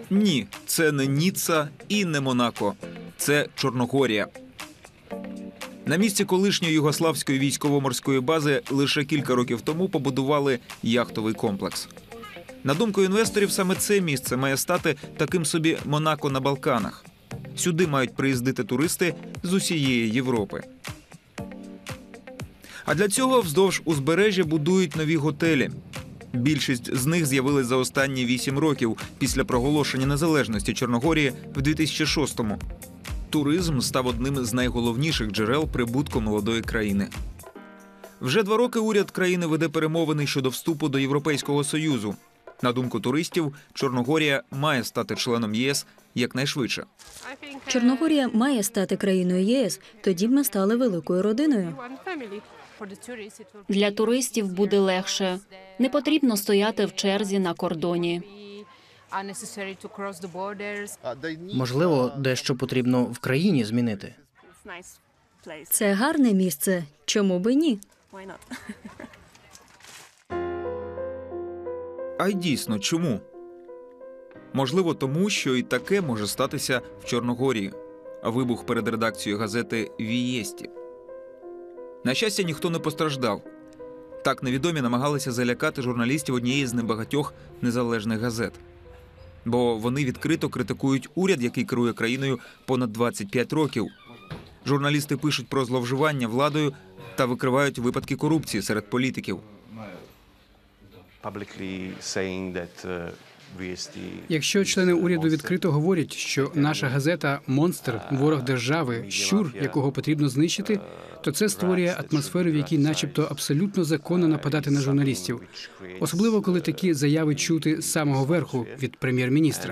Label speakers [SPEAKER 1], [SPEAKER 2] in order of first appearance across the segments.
[SPEAKER 1] Ні, це не Ніцца і не Монако. Це Чорногорія. На місці колишньої югославської військово-морської бази лише кілька років тому побудували яхтовий комплекс. На думку інвесторів, саме це місце має стати таким собі Монако на Балканах. Сюди мають приїздити туристи з усієї Європи. А для цього вздовж узбережжя будують нові готелі. Більшість з них з'явились за останні 8 років після проголошення незалежності Чорногорії в 2006-му. Туризм став одним з найголовніших джерел прибутку молодої країни. Вже 2 роки уряд країни веде перемовини щодо вступу до Європейського Союзу. На думку туристів, Чорногорія має стати членом ЄС якнайшвидше.
[SPEAKER 2] Чорногорія має стати країною ЄС, тоді б ми стали великою родиною.
[SPEAKER 3] Для туристів буде легше. Не потрібно стояти в черзі на кордоні.
[SPEAKER 4] Можливо, дещо потрібно в країні змінити.
[SPEAKER 2] Це гарне місце. Чому би ні?
[SPEAKER 1] А й дійсно, чому? Можливо, тому, що і таке може статися в Чорногорії. Вибух перед редакцією газети «Вієсті». На щастя, ніхто не постраждав. Так невідомі намагалися залякати журналістів однієї з небагатьох незалежних газет. Бо вони відкрито критикують уряд, який керує країною понад 25 років. Журналісти пишуть про зловживання владою та викривають випадки корупції серед політиків.
[SPEAKER 5] Якщо члени уряду відкрито говорять, що наша газета – монстр, ворог держави, щур, якого потрібно знищити, то це створює атмосферу, в якій начебто абсолютно законно нападати на журналістів. Особливо, коли такі заяви чути з самого верху від прем'єр-міністра.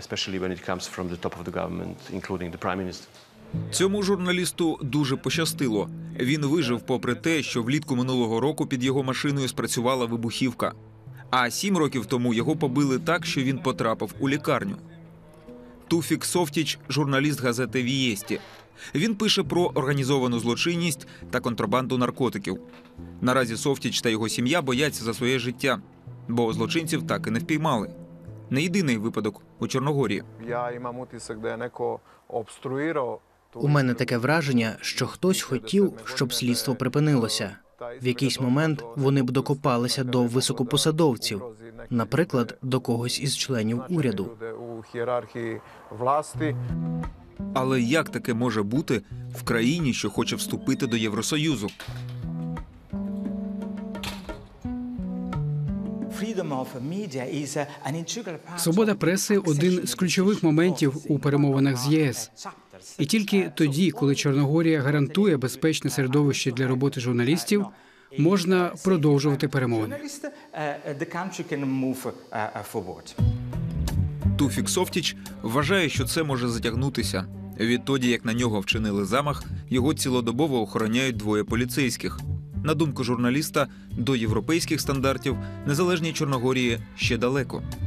[SPEAKER 1] Цьому журналісту дуже пощастило. Він вижив попри те, що влітку минулого року під його машиною спрацювала вибухівка. А 7 років тому його побили так, що він потрапив у лікарню. Туфік Совтіч – журналіст газети «Вієсті». Він пише про організовану злочинність та контрабанду наркотиків. Наразі Совтіч та його сім'я бояться за своє життя, бо злочинців так і не впіймали. Не єдиний випадок у Чорногорії.
[SPEAKER 4] У мене таке враження, що хтось хотів, щоб слідство припинилося. В якийсь момент вони б докопалися до високопосадовців, наприклад, до когось із членів уряду.
[SPEAKER 1] Але як таке може бути в країні, що хоче вступити до Євросоюзу?
[SPEAKER 5] Свобода преси – один з ключових моментів у перемовинах з ЄС. І тільки тоді, коли Чорногорія гарантує безпечне середовище для роботи журналістів, можна продовжувати перемовини.
[SPEAKER 1] Туфік Совтіч вважає, що це може затягнутися. Відтоді, як на нього вчинили замах, його цілодобово охороняють 2 поліцейських. На думку журналіста, до європейських стандартів незалежній Чорногорії ще далеко.